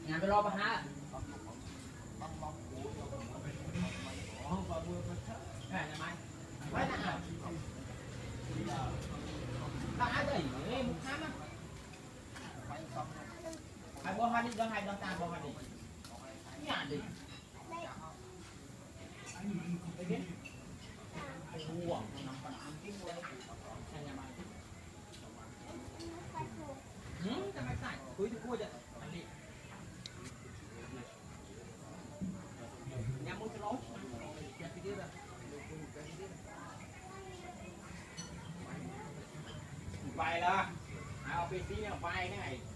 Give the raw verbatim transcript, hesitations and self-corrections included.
nhà tôi lo bà há này nhà mày quay lại nào ta ai đây em một tháng á hai bó hoa đi đó hai đó ta bó hoa đi nhà đi cái biết uổng nằm còn ăn cái mua nhà mày ừ nhà mày xài cuối thì cua chứ ăn đi nhà mua cho lối vài là hai office này vài này